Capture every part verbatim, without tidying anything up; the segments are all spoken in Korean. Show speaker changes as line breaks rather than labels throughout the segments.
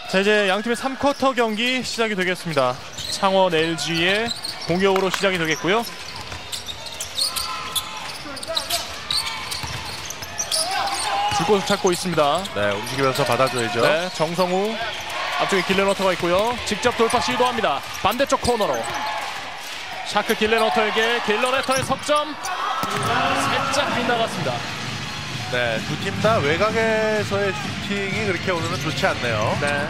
자, 이제 양팀의 삼 쿼터 경기 시작이 되겠습니다. 창원 엘지의 공격으로 시작이 되겠고요. 줄곳을 찾고 있습니다.
네, 움직이면서 받아줘야죠.
네, 정성우 앞쪽에 길레너터가 있고요. 직접 돌파 시도합니다. 반대쪽 코너로 샤크 길레너터에게 길레너터의 석점 살짝 빗나갔습니다.
네, 두 팀 다 외곽에서의 슈팅이 그렇게 오늘은 좋지 않네요.
네.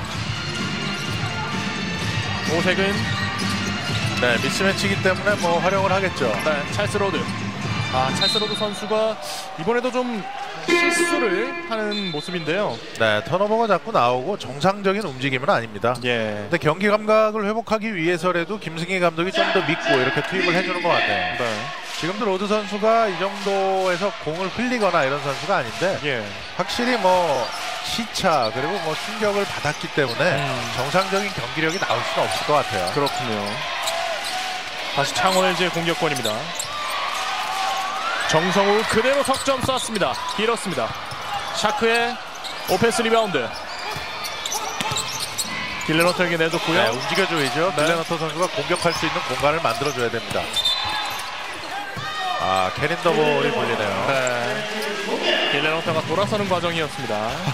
오색은
네, 미스매치이기 때문에 뭐 활용을 하겠죠.
네, 찰스 로드. 아, 찰스 로드 선수가 이번에도 좀 실수를 하는 모습인데요.
네, 턴오버가 자꾸 나오고 정상적인 움직임은 아닙니다.
예.
근데 경기 감각을 회복하기 위해서라도 김승희 감독이 좀 더 믿고 이렇게 투입을 해주는 것 같네요.
네.
지금도 로드 선수가 이 정도에서 공을 흘리거나 이런 선수가 아닌데
예.
확실히 뭐 시차 그리고 뭐 충격을 받았기 때문에
음.
정상적인 경기력이 나올 수는 없을 것 같아요.
그렇군요. 다시 창원 엘지의 공격권입니다. 정성우 그대로 석점 쐈습니다. 길었습니다. 샤크의 오펜스 리바운드. 길레너터에게 내줬고요.
네, 움직여줘야죠.
네.
길레너터 선수가 공격할 수 있는 공간을 만들어줘야 됩니다. 아, 캐린더볼이 걸리네요.
네. 길레너터가 돌아서는 과정이었습니다.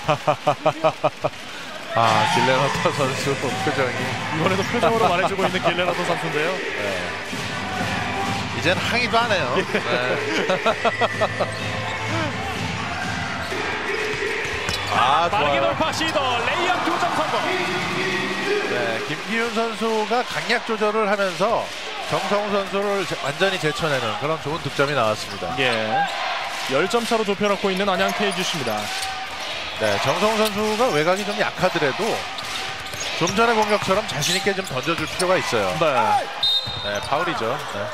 아, 길레너터 선수 표정이
이번에도 표정으로 말해주고 있는 길레너터 선수인데요.
네. 이젠 항의도 하네요. 네. 아,
빠르게
좋아요.
돌파 시도 레이업 두 점 성공.
네, 김기훈 선수가 강약 조절을 하면서 정성우 선수를 완전히 제쳐내는 그런 좋은 득점이 나왔습니다.
예. 십 점 차로 좁혀놓고 있는 안양 케이지씨입니다.
네, 정성우 선수가 외곽이 좀 약하더라도 좀 전의 공격처럼 자신 있게 좀 던져줄 필요가 있어요.
네.
네, 파울이죠. 네.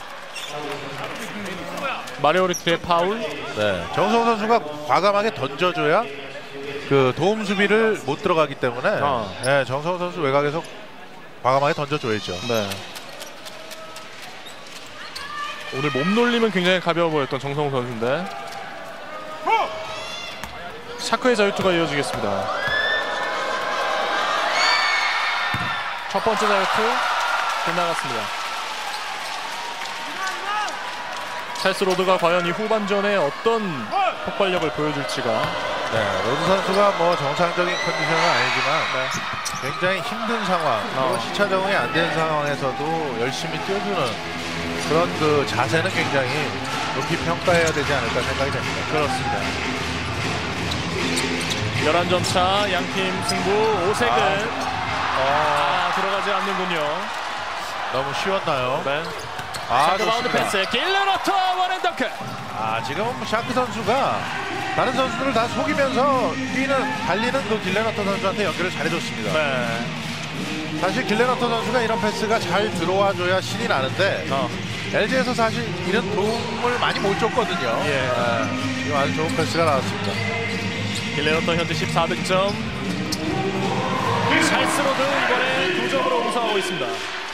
마리오 리트의 파울.
네, 정성우 선수가 과감하게 던져줘야 그 도움 수비를 못 들어가기 때문에
아.
네, 정성우 선수 외곽에서 과감하게 던져줘야죠.
네. 오늘 몸놀림은 굉장히 가벼워 보였던 정성우 선수인데 샤크의 자유투가 이어지겠습니다. 첫 번째 자유투 빗나갔습니다. 찰스 로드가 과연 이 후반전에 어떤 폭발력을 보여줄지가.
네, 로드 선수가 뭐 정상적인 컨디션은 아니지만
네.
굉장히 힘든 상황, 그리고
어.
시차 적응이 안 된 상황에서도 열심히 뛰어주는 그런 그 자세는 굉장히 높이 평가해야 되지 않을까 생각이 됩니다.
그렇습니다. 열한 점 차 양팀 승부. 오색은
아.
아, 들어가지 않는군요.
너무 쉬웠나요?
네.
아,
샤크 바운드
좋습니다.
패스. 길레너터 원앤덩크.
아, 지금은 뭐 샤크 선수가 다른 선수들을 다 속이면서 뛰는 달리는 그 길레너터 선수한테 연결을 잘해줬습니다.
네.
사실 길레너터 선수가 이런 패스가 잘 들어와줘야 신이 나는데
어.
엘지에서 사실 이런 도움을 많이 못 줬거든요.
예.
네, 지금 아주 좋은 패스가 나왔습니다.
길레너터 현재 십사 득점. 찰스 로드 이번에 두 점으로 우승하고 있습니다.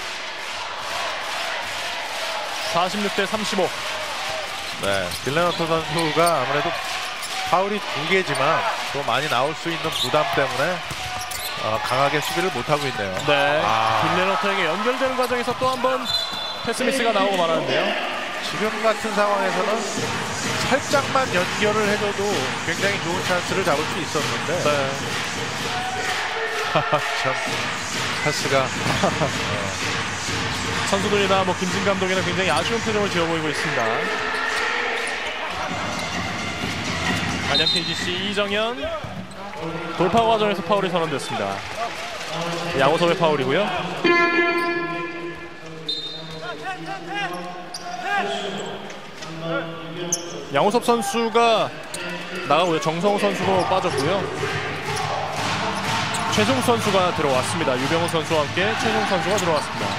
사십육 대 삼십오.
네, 길레너터 선수가 아무래도 파울이 두 개지만 또 많이 나올 수 있는 부담 때문에 어, 강하게 수비를 못하고 있네요.
네.
아.
길레너터에게 연결되는 과정에서 또 한 번 패스 미스가 나오고 말았는데요.
지금 같은 상황에서는 살짝만 연결을 해줘도 굉장히 좋은 찬스를 잡을 수 있었는데
네.
참 패스가
선수들이나 뭐 김진 감독이나 굉장히 아쉬운 표정을 지어 보이고 있습니다. 안양 케이지씨 이정현 돌파 과정에서 파울이 선언됐습니다. 양호섭의 파울이고요. 양호섭 선수가 나가고요. 정성우 선수도 빠졌고요. 최종 선수가 들어왔습니다. 유병호 선수와 함께 최종 선수가 들어왔습니다.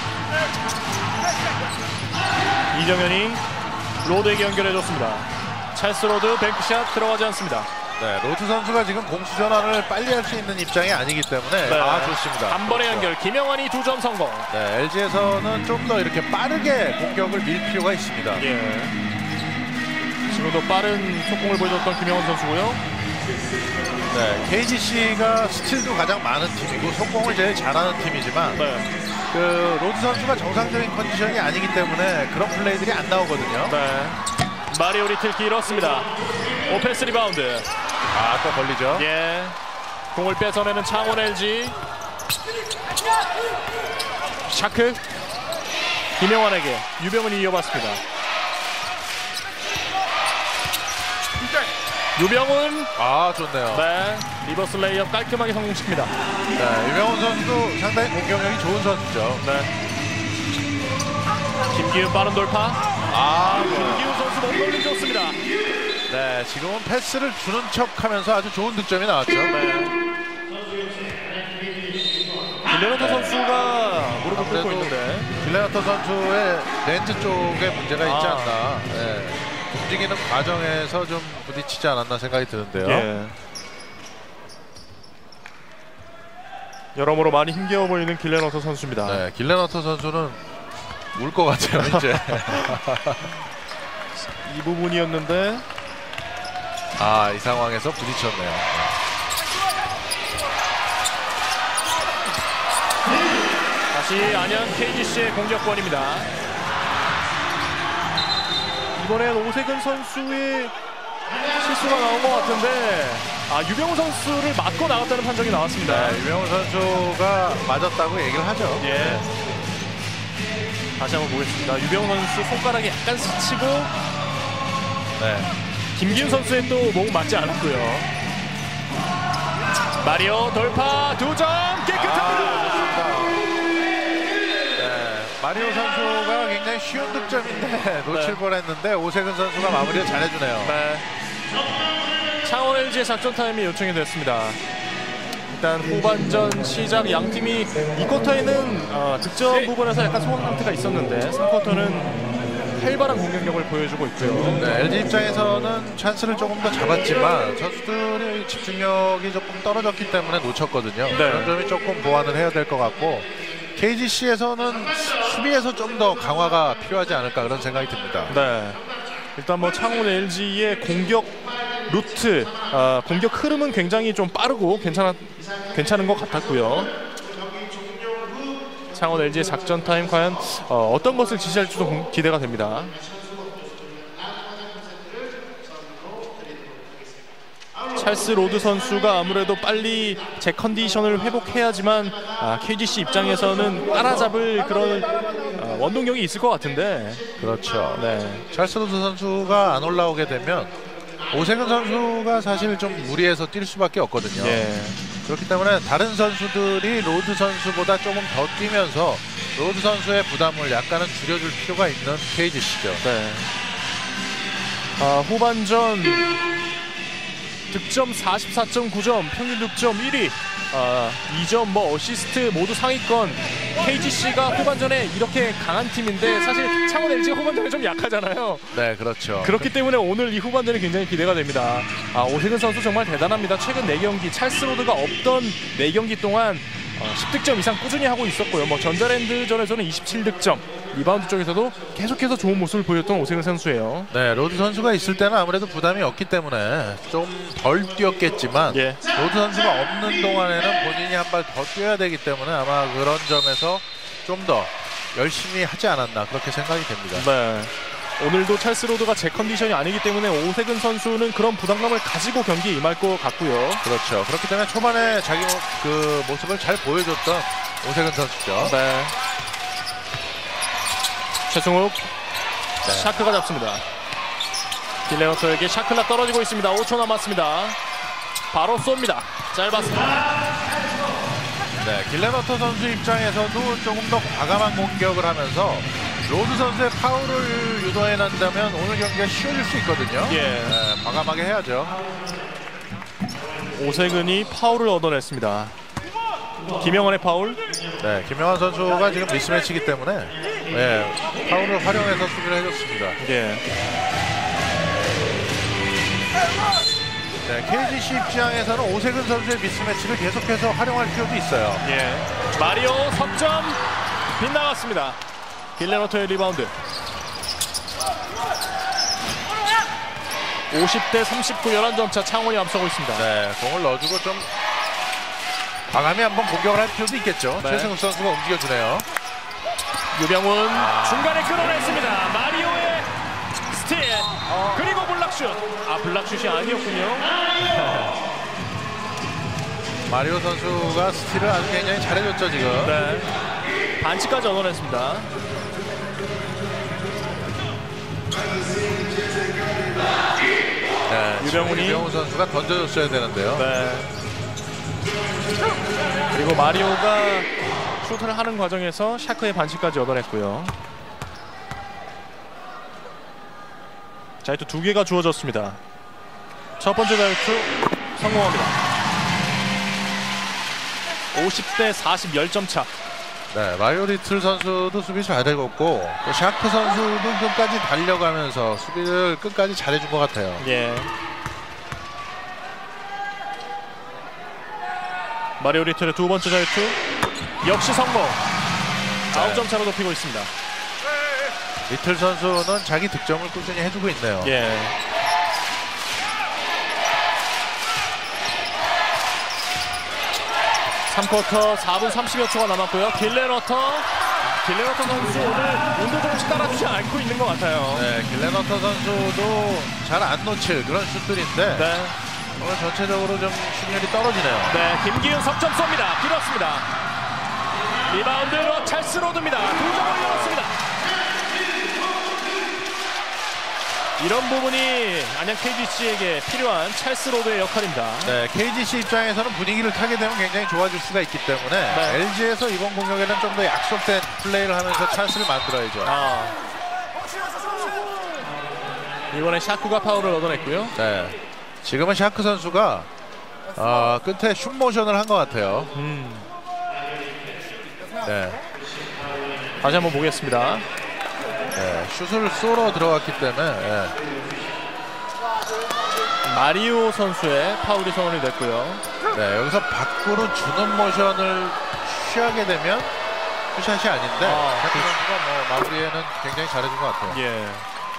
이정현이 로드에게 연결해줬습니다. 찰스 로드 뱅크샷 들어가지 않습니다.
네, 로드 선수가 지금 공수 전환을 빨리 할 수 있는 입장이 아니기 때문에
네.
아, 좋습니다.
한 번의
그렇죠.
연결 김영환이 두 점 성공.
네, 엘지에서는 좀 더 이렇게 빠르게 공격을 밀 필요가 있습니다.
예. 지금도 빠른 속공을 보여줬던 김영환 선수고요.
네, 케이지씨가 스틸도 가장 많은 팀이고 속공을 제일 잘하는 팀이지만
네.
그 로드 선수가 정상적인 컨디션이 아니기 때문에 그런 플레이들이 안 나오거든요.
네. 마리오 리틀기 잃었습니다. 오펜스 리바운드.
아, 또 걸리죠.
예. 공을 뺏어내는 창원 엘지. 샤크. 김영환에게 유병훈이 이어봤습니다. 유병훈.
아, 좋네요.
네. 리버스 레이업 깔끔하게 성공시킵니다.
네, 유병훈 선수도 상당히 공격력이 좋은 선수죠.
네. 김기훈 빠른 돌파.
아,
김기훈 선수 몸놀림 좋습니다.
네, 지금은 패스를 주는 척하면서 아주 좋은 득점이 나왔죠.
네. 빌레노토
네.
선수가 무릎을 꿇고
아무래도
있는데
빌레노토 선수의 렌트 쪽에 문제가 있지
아.
않나. 네. 움직이는 과정에서 좀 부딪히지 않았나 생각이 드는데요.
예. 여러모로 많이 힘겨워 보이는 길레노토 선수입니다.
네, 길레노토 선수는 울 것 같아요, 이제.
이 부분이었는데
아, 이 상황에서 부딪혔네요.
다시 안현 케이지씨의 공격권입니다. 이번엔 오세근 선수의 실수가 나온 것 같은데 아 유병훈 선수를 맞고 나갔다는 판정이 나왔습니다.
네, 유병훈 선수가 맞았다고 얘기를 하죠.
예. 다시 한번 보겠습니다. 유병훈 선수 손가락이 약간 스치고
네.
김기훈 선수의 또 몸은 맞지 않았고요. 마리오 돌파 두 점 깨끗합니다.
아, 네, 마리오 선수가 굉장히 쉬운 득점인데 놓칠
네.
뻔했는데 오세근 선수가 마무리를 잘해주네요.
네. 창원 엘지의 작전 타임이 요청이 됐습니다. 일단 후반전 시작 양 팀이 이 쿼터에는 어, 득점 부분에서 약간 소강 상태가 있었는데 삼 쿼터는 활발한 공격력을 보여주고 있고요.
네, 엘지 입장에서는 찬스를 조금 더 잡았지만 선수들의 집중력이 조금 떨어졌기 때문에 놓쳤거든요.
네.
그런 점이 조금 보완을 해야 될 것 같고 케이지씨에서는 수비에서 좀 더 강화가 필요하지 않을까 그런 생각이 듭니다.
네. 일단 뭐 창원 엘지의 공격 루트, 어, 공격 흐름은 굉장히 좀 빠르고 괜찮아, 괜찮은 것 같았고요. 창원 엘지의 작전 타임 과연 어, 어떤 것을 지시할지도 공- 기대가 됩니다. 찰스 로드 선수가 아무래도 빨리 제 컨디션을 회복해야지만 아, 케이지씨 입장에서는 따라잡을 그런 어, 원동력이 있을 것 같은데.
그렇죠.
네.
찰스 로드 선수가 안 올라오게 되면 오세근 선수가 사실 좀 무리해서 뛸 수밖에 없거든요.
예.
그렇기 때문에 다른 선수들이 로드 선수보다 조금 더 뛰면서 로드 선수의 부담을 약간은 줄여줄 필요가 있는 케이지씨죠.
네. 아, 후반전 득점 사십사 점 구 점, 평균 득점 일 위, 아, 이 점 뭐 어시스트 모두 상위권. 케이지씨가 후반전에 이렇게 강한 팀인데 사실 창원 엘지가 후반전에 좀 약하잖아요.
네, 그렇죠.
그렇기 때문에 오늘 이 후반전이 굉장히 기대가 됩니다. 아, 오세근 선수 정말 대단합니다. 최근 네 경기 찰스 로드가 없던 네 경기 동안 어, 십 득점 이상 꾸준히 하고 있었고요. 뭐 전자랜드전에서는 이십칠 득점, 리바운드 쪽에서도 계속해서 좋은 모습을 보였던 오세근 선수예요.
네, 로드 선수가 있을 때는 아무래도 부담이 없기 때문에 좀 덜 뛰었겠지만
예.
로드 선수가 없는 동안에는 본인이 한 발 더 뛰어야 되기 때문에 아마 그런 점에서 좀 더 열심히 하지 않았나 그렇게 생각이 됩니다.
네. 오늘도 찰스 로드가 제 컨디션이 아니기 때문에 오세근 선수는 그런 부담감을 가지고 경기에 임할 것 같고요.
그렇죠. 그렇기 때문에 초반에 자기 모, 그 모습을 잘 보여줬던 오세근 선수죠.
네. 최승욱
네.
샤크가 잡습니다. 빌레노토에게 샤클라 떨어지고 있습니다. 오 초 남았습니다. 바로 쏩니다. 짧았습니다.
네, 길레너터 선수 입장에서도 조금 더 과감한 공격을 하면서 로드 선수의 파울을 유도해낸다면 오늘 경기가 쉬워질 수 있거든요.
예.
네, 과감하게 해야죠.
오세근이 파울을 얻어냈습니다. 김영환의 파울.
네, 김영환 선수가 지금 미스매치이기 때문에 네, 파울을 활용해서 수비를 해줬습니다.
예.
네, 케이지씨 입장에서는 오세근 선수의 미스매치를 계속해서 활용할 필요도 있어요.
예. 마리오 석점 빗나갔습니다. 길레노토의 리바운드. 오십 대 삼십구 열한 점 차 창원이 앞서고 있습니다.
네, 공을 넣어주고 좀 과감히 한번 공격을 할 필요도 있겠죠.
네.
최승욱 선수가 움직여주네요.
유병훈
아.
중간에 끊어냈습니다. 마리오의 스틸 어. 그리고 블락슛. 아 블락슛이 아니었군요.
마리오 선수가 스틸을 아주 굉장히 잘해줬죠 지금.
네. 반칙까지 얻어냈습니다.
네,
유병훈이
유병훈 선수가 던져줬어야 되는데요.
네. 그리고 마리오가 슈트를 하는 과정에서 샤크의 반칙까지 얻어냈고요. 자유투 두 개가 주어졌습니다. 첫 번째 자유투 성공합니다. 오십 대 사십 열 점 차.
네, 마리오 리틀 선수도 수비 잘 되고 있고 또 샤크 선수도 끝까지 달려가면서 수비를 끝까지 잘해준 것 같아요.
예. 마리오 리틀의 두 번째 자유투 역시 성공.
네.
아홉 점 차로 높이고 있습니다.
리틀 선수는 자기 득점을 꾸준히 해주고 있네요.
예. 삼 쿼터 사 분 삼십여 초가 남았고요. 길레너터 길레너터 선수 오늘 운도 조금씩 따라주지 않고 있는 것 같아요.
네, 길레너터 선수도 잘 안 놓칠 그런 슛들인데
네.
오늘 전체적으로 좀 슛률이 떨어지네요.
네, 김기훈 석점 쏩니다. 길었습니다. 리바운드로 찰스 로드입니다. 두 점을 열었습니다. 이런 부분이 안양 케이지씨에게 필요한 찰스 로드의 역할입니다.
네, 케이지씨 입장에서는 분위기를 타게 되면 굉장히 좋아질 수가 있기 때문에
네.
엘지에서 이번 공격에는 좀 더 약속된 플레이를 하면서 찬스를 만들어야죠.
아. 이번에 샤크가 파울을 얻어냈고요.
네, 지금은 샤크 선수가 어, 끝에 슛 모션을 한 것 같아요.
음.
네,
다시 한번 보겠습니다.
네, 슛을 쏘러 들어갔기 때문에 네.
마리오 선수의 파울이 선언이 됐고요.
네, 여기서 밖으로 주는 모션을 취하게 되면 슛샷이 아닌데
아,
샤크 선수가 뭐 마무리에는 굉장히 잘해준 것 같아요.
예.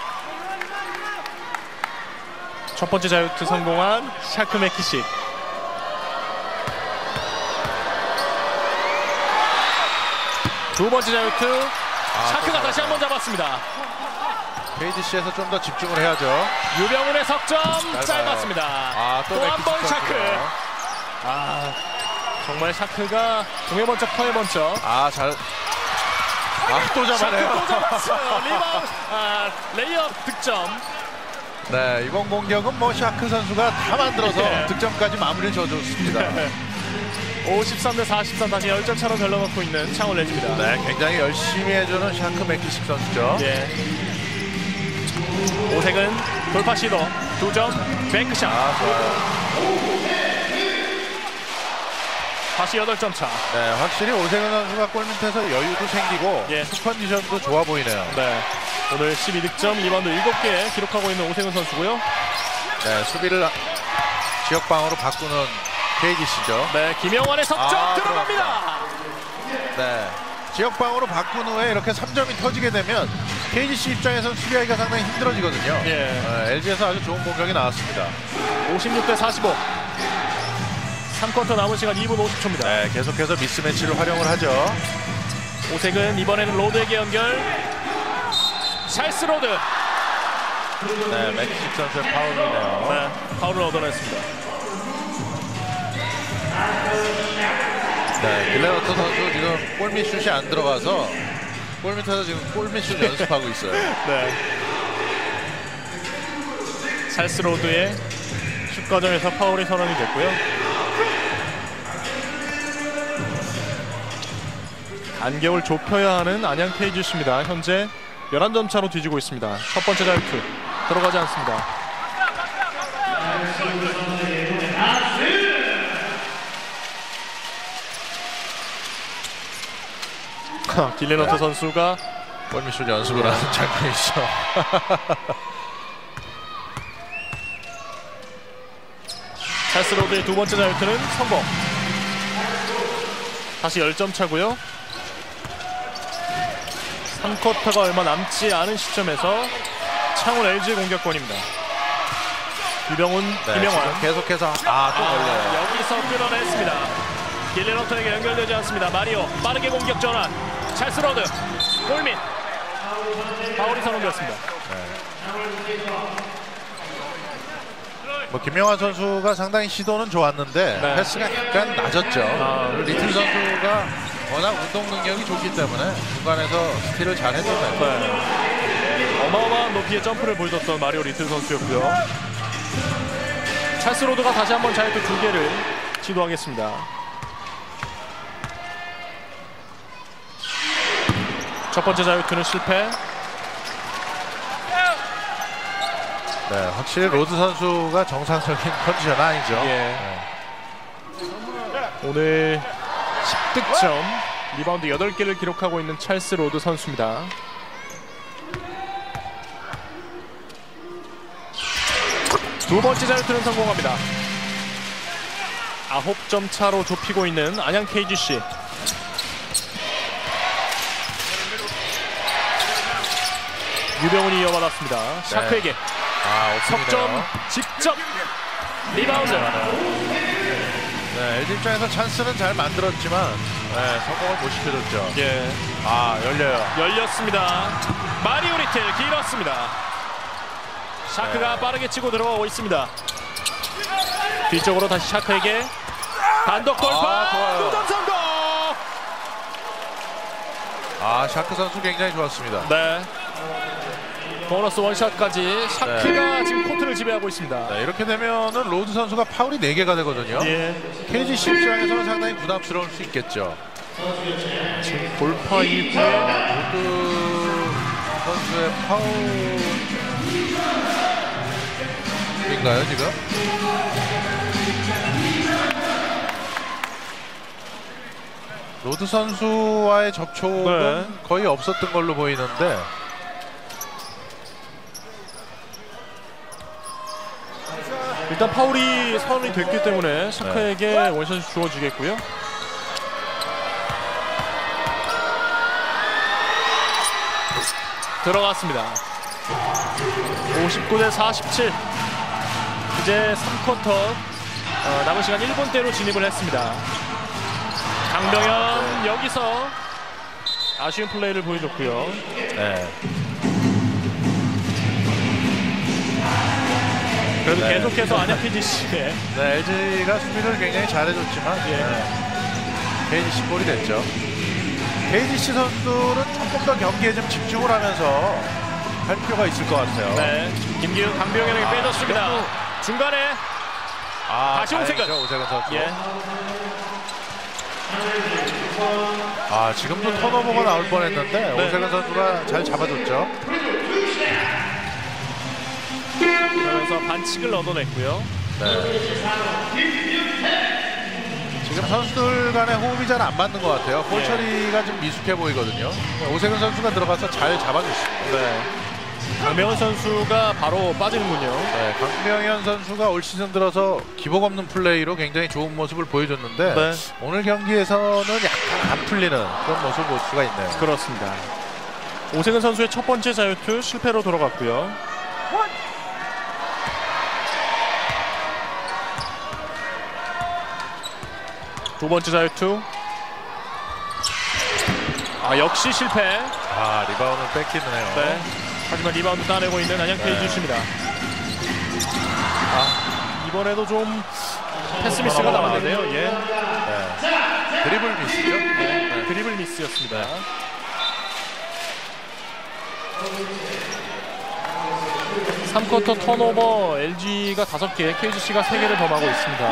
첫 번째 자유투 성공한 샤크 맥키식. 두 번째 자유투
아,
샤크가 다시 한번 잡았습니다.
케이지씨에서 좀 더 집중을 해야죠.
유병훈의 석점
짧아요.
짧았습니다.
아, 또
또 한 번
맥키식
샤크.
선수네요.
아 정말 샤크가 공의 번쩍 터의 번쩍.
아, 잘. 아, 또 잡아내요.
샤크 또 잡았어요. 리바운드, 아, 레이업 득점.
네, 이번 공격은 뭐 샤크 선수가 다 만들어서
네.
득점까지 마무리를 줘줬습니다.
오십삼 대 사십삼 다시 십 점 차로 별러놓고 있는 창원 레즈입니다.
네, 굉장히 열심히 해주는 샤크 맥키식 선수죠.
예. 오색은 돌파 시도 두 점 뱅크샷.
아, 좋아요.
다시 여덟 점 차.
네, 확실히 오세근 선수가 골 밑에서 여유도 생기고
예.
슛 컨디션도 좋아 보이네요.
네. 오늘 십이 득점, 리바운드 일곱 개 기록하고 있는 오세근 선수고요.
네, 수비를 지역방으로 바꾸는 케이지씨죠.
네, 김영환의 석점
아,
들어갑니다.
네, 지역방으로 바꾼 후에 이렇게 삼 점이 터지게 되면 케이지씨 입장에서는 수비하기가 상당히 힘들어지거든요.
예.
네, 엘지에서 아주 좋은 공격이 나왔습니다.
오십육 대 사십오. 삼 쿼터 남은 시간 이 분 오십 초입니다.
네, 계속해서 미스매치를 활용을 하죠.
오색은 이번에는 로드에게 연결. 찰스 로드.
네, 맥키식 선수의 파울이네요.
네, 파울을 얻어냈습니다.
네, 길레너터 선수 지금 골밑 슛이 안 들어가서 골 밑에서 지금 골밑 슛 연습하고 있어요.
네. 찰스 로드의 슛 과정에서 파울이 선언이 됐고요. 간격을 좁혀야 하는 안양 케이지씨입니다. 현재 열한 점 차로 뒤지고 있습니다. 첫 번째 자유투 들어가지 않습니다. 길레너터 선수가
골밑 슛 연습을 하는 장면이죠.
찰스 로드의 두 번째 자유투는 성공. 다시 십 점 차고요. 삼 쿼터가 얼마 남지 않은 시점에서 창원 엘지 공격권입니다. 유병훈,
네,
김영환.
지금 계속해서 아, 또 걸려요.
아, 여기서 끊어냈습니다. 길레너터에게 연결되지 않습니다. 마리오 빠르게 공격 전환. 찰스 로드 골밑. 파울이 선언되었습니다.
뭐 김영환 선수가 상당히 시도는 좋았는데
네.
패스가 약간 낮았죠.
아.
그리고 리틀 선수가 워낙 운동 능력이 좋기 때문에 중간에서 스틸을 잘 했는데
네. 어마어마한 높이의 점프를 보여줬던 마리오 리틀 선수였고요. 찰스 로드가 다시 한번 자유투 두 개를 시도하겠습니다. 첫 번째 자유투는 실패.
네, 확실히 로드 선수가 정상적인 컨디션은 아니죠.
예.
네.
오늘 십 득점, 리바운드 여덟 개를 기록하고 있는 찰스 로드 선수입니다. 두 번째 자유투는 성공합니다. 아홉 점 차로 좁히고 있는 안양 케이지씨. 유병훈이 이어받았습니다. 샤크에게
아,
석점 직접 리바운드.
네, 엘지 입장에서 찬스는 잘 만들었지만 네, 성공을 못 시켜줬죠.
예,
아, 열려요.
열렸습니다. 마리오 리틀 길었습니다. 샤크가
네.
빠르게 치고 들어오고 있습니다. 뒤쪽으로 다시 샤크에게 단독 돌파.
아, 좋아요.
두 점 성공.
아, 샤크 선수 굉장히 좋았습니다.
네. 보너스 원샷까지 샤크가
네.
지금 코트를 지배하고 있습니다.
네, 이렇게 되면은 로드 선수가 파울이 네 개가 되거든요.
예.
케이지씨 입장에서는 상당히 부담스러울 수 있겠죠.
지금 돌파 이후에
로드 선수의 파울인가요 지금? 로드 선수와의 접촉은
네.
거의 없었던 걸로 보이는데
일단 파울이 선언이 됐기 때문에 샤크에게
네.
원샷이 주어지겠고요. 들어갔습니다. 오십구 대 사십칠. 이제 삼 쿼터 어, 남은 시간 일 분대로 진입을 했습니다. 강병현 여기서 아쉬운 플레이를 보여줬고요.
네.
그래도
네.
계속해서 안양 케이지씨의
네, 엘지가 수비를 굉장히 잘해줬지만
예.
네, 케이지씨 볼이 됐죠. 케이지씨 선수는 조금 더 경기에 좀 집중을 하면서 할 필요가 있을 것 같아요.
네, 김기훈 강병현에게
아,
빼줬습니다.
이것도-
중간에
아,
다시 오세근.
다행이죠, 오세근 선수.
예.
아, 지금도 턴오버가 나올 뻔했는데
네.
오세근 선수가 잘 잡아줬죠.
그러면서 반칙을 얻어냈고요.
네. 지금 선수들 간의 호흡이 잘 안 맞는 것 같아요. 볼
예.
처리가 좀 미숙해 보이거든요. 오세근 선수가 들어가서 잘 잡아줬습니다.
네. 강병현 선수가 바로 빠지는군요.
네, 강병현 선수가 올 시즌 들어서 기복 없는 플레이로 굉장히 좋은 모습을 보여줬는데
네.
오늘 경기에서는 약간 안 풀리는 그런 모습을 볼 수가 있네요.
그렇습니다. 오세근 선수의 첫 번째 자유투 실패로 돌아갔고요. 두 번째 자유투. 아, 역시 실패.
아, 리바운드 뺏기네요.
네. 하지만 리바운드 따내고 있는 안양 케이지씨입니다. 아, 이번에도 좀 패스 미스가 남았는데요. 예.
네. 드리블 미스죠?
네. 드리블 미스였습니다. 삼 쿼터 턴오버 엘지가 다섯 개, 케이지씨가 세 개를 범하고 있습니다.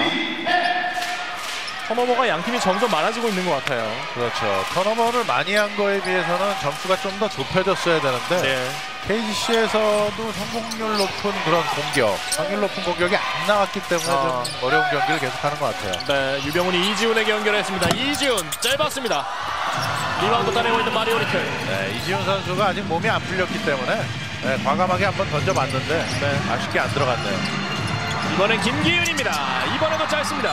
턴오버가 양 팀이 점점 많아지고 있는 것 같아요.
그렇죠. 턴오버를 많이 한 거에 비해서는 점수가 좀 더 좁혀졌어야 되는데
네.
케이지씨에서도 성공률 높은 그런 공격, 확률 높은 공격이 안 나왔기 때문에
아.
좀 어려운 경기를 계속하는 것 같아요.
네, 유병훈이 이지훈에게 연결했습니다. 이지훈 짧았습니다. 리바운드 따내고 있는 마리오 리틀.
네, 이지훈 선수가 아직 몸이 안 풀렸기 때문에 네, 과감하게 한번 던져봤는데 네, 아쉽게 안 들어갔네요.
이번엔 김기훈입니다. 이번에도 짧습니다.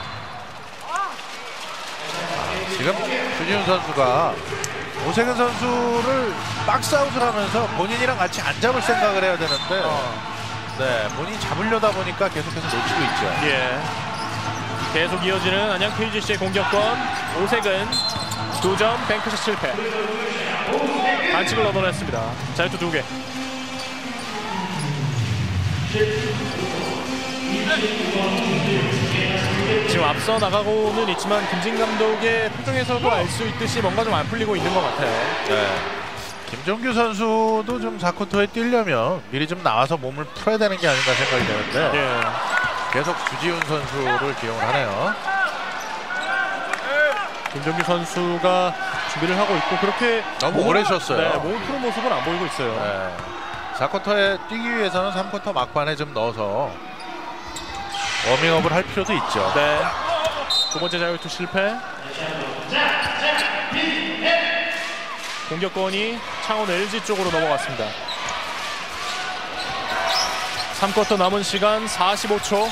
지금 준희훈 선수가 오세근 선수를 박스아웃을 하면서 본인이랑 같이 안 잡을 생각을 해야 되는데
어.
네, 본인이 잡으려다 보니까 계속해서 놓치고 있죠.
예. 계속 이어지는 안양 케이지씨의 공격권. 오색은 두 점 뱅크샷 실패. 반칙을 얻어냈습니다. 자유투 두 개. 지금 앞서 나가고는 있지만 김진 감독의 표정에서도 알 수 있듯이 뭔가 좀 안 풀리고 있는 것 같아요.
네. 김종규 선수도 좀 사 쿼터에 뛰려면 미리 좀 나와서 몸을 풀어야 되는 게 아닌가 생각이 되는데
예.
계속 주지훈 선수를 기용을 하네요.
김종규 선수가 준비를 하고 있고 그렇게
너무 오래 쉬었어요.
네, 몸을 푸는 모습은 안 보이고 있어요.
네. 사 쿼터에 뛰기 위해서는 삼 쿼터 막판에 좀 넣어서 워밍업을 할 필요도 있죠.
네. 두 번째 자유투 실패. 공격권이 창원 엘지 쪽으로 넘어갔습니다. 삼 쿼터 남은 시간 사십오 초.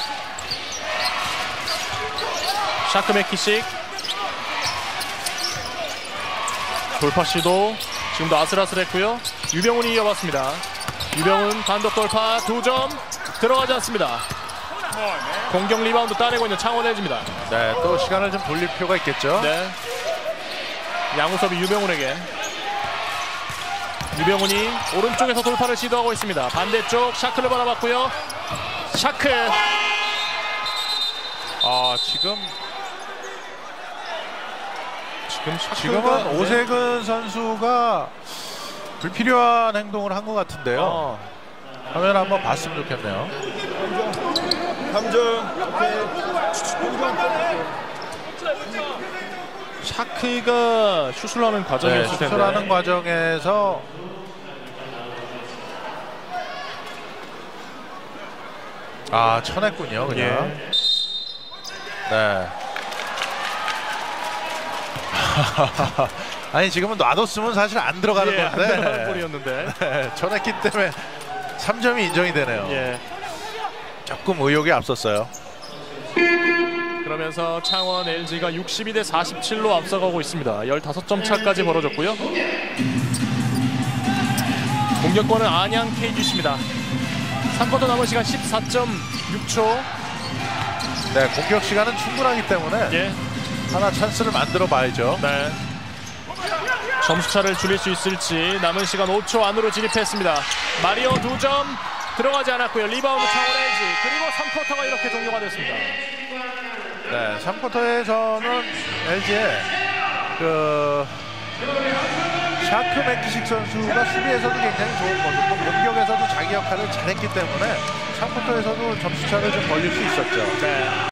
샤크 맥키식 돌파 시도 지금도 아슬아슬했고요. 유병훈이 이어봤습니다. 유병훈 단독 돌파 두 점 들어가지 않습니다. 공격 리바운드 따내고 있는 창원 엘지입니다.
네, 또 시간을 좀 돌릴 필요가 있겠죠.
네. 양우섭이 유병훈에게. 유병훈이 오른쪽에서 돌파를 시도하고 있습니다. 반대쪽 샤크를 바라봤고요. 샤크.
아, 지금
지금 샤크가
지금은
네.
오세근 선수가 불필요한 행동을 한 것 같은데요.
어.
화면 한번 봤으면 좋겠네요.
샤크가 슛을 하는
네,
과정이었을 텐데.
수술하는 과정에서 아, 쳐냈군요, 그냥.
예.
네. 아니, 지금은 놔뒀으면 사실 안 들어가는
예, 안
건데.
들어가는 볼이었는데.
네, 쳐냈기 때문에 삼 점이 인정이 되네요.
예.
조금 의욕이 앞섰어요.
그러면서 창원 엘지가 육십이 대 사십칠로 앞서가고 있습니다. 십오 점 차까지 벌어졌고요. 공격권은 안양 케이지씨입니다. 삼 쿼터 남은 시간 십사 점 육 초.
네, 공격 시간은 충분하기 때문에
예.
하나 찬스를 만들어 봐야죠.
네. 점수차를 줄일 수 있을지. 남은 시간 오 초 안으로 진입했습니다. 마리오 두 점 들어가지 않았고요. 리바운드 창원 엘지. 그리고 삼 쿼터가 이렇게 종료가 됐습니다.
네, 삼 쿼터에서는 엘지의 그 샤크 맥키식 선수가 수비에서도 굉장히 좋은 모습, 또 공격에서도 자기 역할을 잘했기 때문에 삼 쿼터에서도 점수차를 좀 벌릴 수 있었죠.
네.